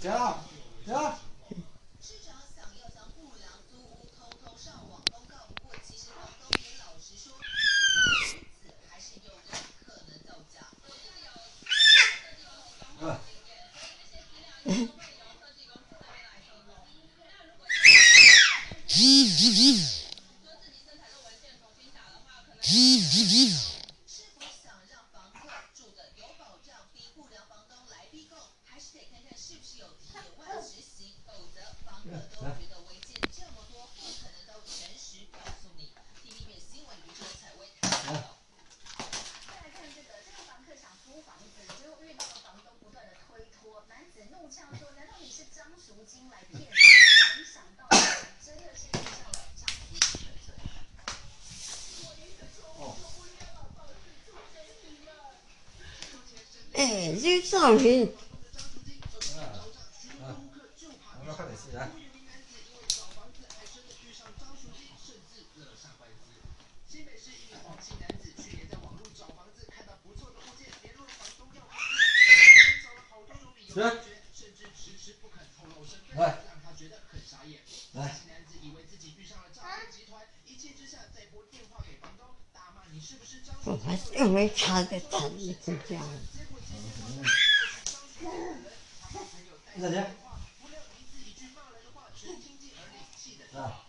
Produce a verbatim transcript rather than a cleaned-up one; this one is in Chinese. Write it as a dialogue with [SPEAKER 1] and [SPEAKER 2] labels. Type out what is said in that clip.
[SPEAKER 1] 行了，行。
[SPEAKER 2] 市长想要将不良租屋偷偷上网公告，不过其实房东也老实说，尽管如此，还是有人可能造假。我自己有设计公司装潢经验，所以这些资料应该都会由设计公司这边来提供。那如果要说自己色彩的文件重新打的话，可能是否想让房客住的有保障，逼不良房东来逼供，还是得看看是不是有铁腕执行，否则房客都觉得违建这么多，不可能都全实告诉你。T V B 新闻于周采薇台报道。
[SPEAKER 3] 再来看这个，这个房客想租房子，结果遇到了房东不断的推脱，男子怒呛说：“难道你是张赎金来骗人？”没想到真的是遇上了张赎金的罪。
[SPEAKER 4] 哎，这照片。
[SPEAKER 1] 我快点起来。
[SPEAKER 5] 新北市一名黄姓男子去年在网络找房子，看到不错的物件，联络房东要合约，找了好多种理由拒绝，甚至迟迟不肯透露身份，让他觉得很傻眼。黄姓男子以为自己遇上了诈骗集团，一气之下再拨电话给房东，大骂你是不是张
[SPEAKER 4] 我还是又没查个证，你这样。
[SPEAKER 5] 结果接电话的是张书记本人，他帮朋友代接电话，不料疑似一句骂人的话，只听进耳里，气得。